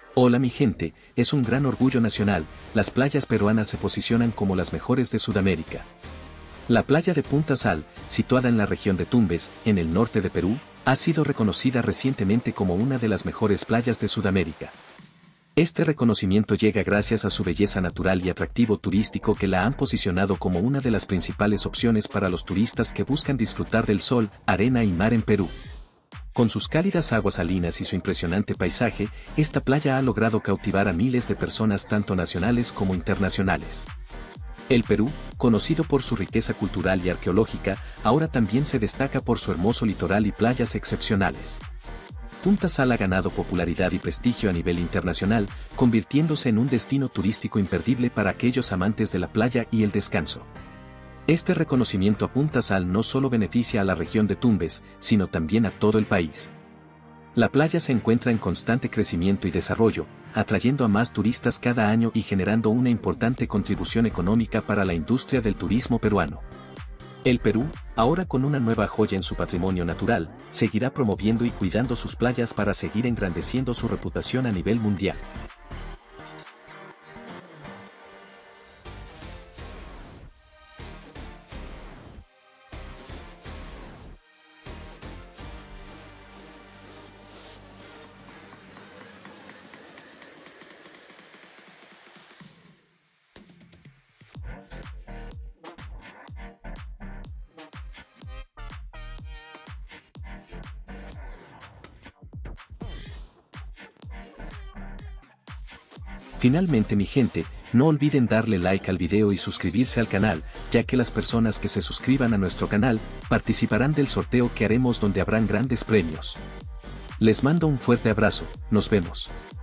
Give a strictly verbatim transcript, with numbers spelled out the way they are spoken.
Hola mi gente, es un gran orgullo nacional, las playas peruanas se posicionan como las mejores de Sudamérica. La playa de Punta Sal, situada en la región de Tumbes, en el norte de Perú, ha sido reconocida recientemente como una de las mejores playas de Sudamérica. Este reconocimiento llega gracias a su belleza natural y atractivo turístico que la han posicionado como una de las principales opciones para los turistas que buscan disfrutar del sol, arena y mar en Perú. Con sus cálidas aguas salinas y su impresionante paisaje, esta playa ha logrado cautivar a miles de personas tanto nacionales como internacionales. El Perú, conocido por su riqueza cultural y arqueológica, ahora también se destaca por su hermoso litoral y playas excepcionales. Punta Sal ha ganado popularidad y prestigio a nivel internacional, convirtiéndose en un destino turístico imperdible para aquellos amantes de la playa y el descanso. Este reconocimiento a Punta Sal no solo beneficia a la región de Tumbes, sino también a todo el país. La playa se encuentra en constante crecimiento y desarrollo, atrayendo a más turistas cada año y generando una importante contribución económica para la industria del turismo peruano. El Perú, ahora con una nueva joya en su patrimonio natural, seguirá promoviendo y cuidando sus playas para seguir engrandeciendo su reputación a nivel mundial. Finalmente mi gente, no olviden darle like al video y suscribirse al canal, ya que las personas que se suscriban a nuestro canal, participarán del sorteo que haremos donde habrán grandes premios. Les mando un fuerte abrazo, nos vemos.